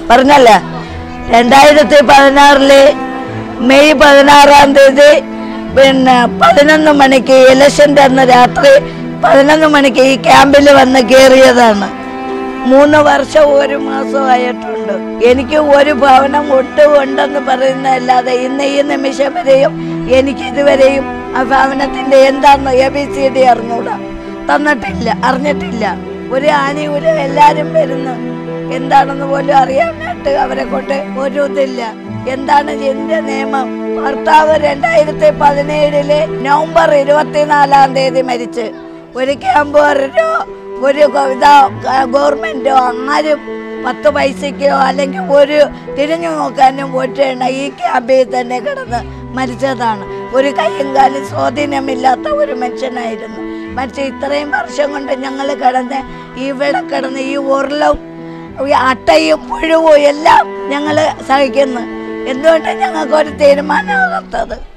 പറഞ്ഞല്ലേ 2016 മെയ് 16 പിന്നെ 11 മണിക്ക് ഇലക്ഷൻ്റെ അന്ന് രാത്രി 11 മണിക്ക് ഈ ക്യാമ്പിൽ വന്ന് കയറിയതാണ്. 3 വർഷം 1 മാസമായിട്ടുണ്ട്. എനിക്ക് ഒരു ഭവനം ഉണ്ടെന്ന് പറയുന്നതല്ലാതെ ഇന്ന് ഈ നിമിഷം വരെയും എനിക്ക് ഇതുവരെയും ആ ഭവനത്തിൻ്റെ എന്താണെന്ന് ABCD അറിഞ്ഞൂടാ, അറിഞ്ഞിട്ടില്ല. ഒരു ആനയൂര് എല്ലാവരും വരുന്നു, എന്താണെന്ന് പോലും അറിയാനായിട്ട് അവരെ കൊണ്ട് ഒരു ഇതില്ല. എന്താണ് ഇതിന്റെ നിയമം? ഭർത്താവ് 2017 നവംബർ 24 മരിച്ച്. ഒരു ക്യാമ്പുകാരോ ഒരു ഗവൺമെന്റോ ആരും 10 പൈസയ്ക്കോ അല്ലെങ്കിൽ ഒരു തിരിഞ്ഞു നോക്കാനും ഒറ്റ ഈ ക്യാമ്പിൽ തന്നെ കിടന്ന് മരിച്ചതാണ്. ഒരു കയ്യും കാലും സ്വാധീനമില്ലാത്ത ഒരു മനുഷ്യനായിരുന്നു. മരിച്ച ഇത്രയും വർഷം കൊണ്ട് ഞങ്ങൾ ഇവിടെ കിടന്ന് ഈ ഉരുളും അട്ടയും പുഴുവും എല്ലാം ഞങ്ങൾ സഹിക്കുന്നു. എന്തുകൊണ്ടാണ് ഞങ്ങൾക്കൊരു തീരുമാനമാകാത്തത്?